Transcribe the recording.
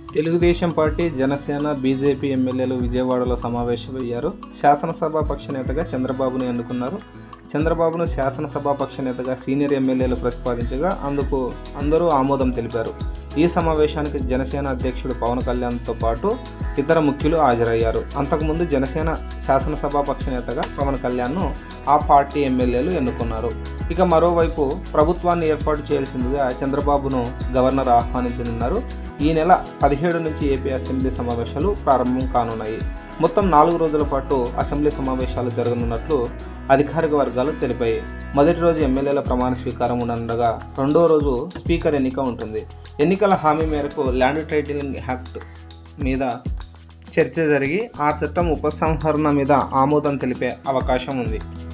Telugu Desam party, Janasena, BJP ఎమ్మెల్యేలు విజయవాడలో సమావేశమయ్యారు. శాసనసభాపక్ష నేతగా చంద్రబాబును ఎన్నుకున్నారు. చంద్రబాబును శాసనసభాపక్ష నేతగా సీనియర్ ఎమ్మెల్యేలు ప్రతిపాదించగా అందుకు అందరూ ఆమోదం తెలిపారు. ఈ సమావేశానికి జనసేన అధ్యక్షుడు పవన్ కళ్యాణ్తో పాటు ఇతర ముఖ్యులు హాజరయ్యారు. అంతకుముందు జనసేన శాసనసభాపక్ష నేతగా పవన్ కళ్యాణ్ను ఆ పార్టీ ఎమ్మెల్యేలు ఎన్నుకున్నారు. ఇక మరోవైపు ప్రభుత్వాన్ని ఏర్పాటు చేయాల్సిందిగా చంద్రబాబును గవర్నర్ ఆహ్వానించనున్నారు. ఈ నెల 17 నుంచి ఏపీ అసెంబ్లీ సమావేశాలు ప్రారంభం కానున్నాయి. మొత్తం 4 రోజుల పాటు అసెంబ్లీ సమావేశాలు జరగనున్నట్లు అధికారిక వర్గాలు తెలిపాయి. మొదటి రోజు ఎమ్మెల్యేల ప్రమాణ స్వీకారం ఉండగా రెండో రోజు స్పీకర్ ఎన్నిక ఉంటుంది. ఎన్నికల హామీ మేరకు ల్యాండ్ టైటిలింగ్ యాక్ట్ మీద చర్చ జరిగి ఆ చట్టం ఉపసంహరణ మీద ఆమోదం తెలిపే అవకాశం ఉంది.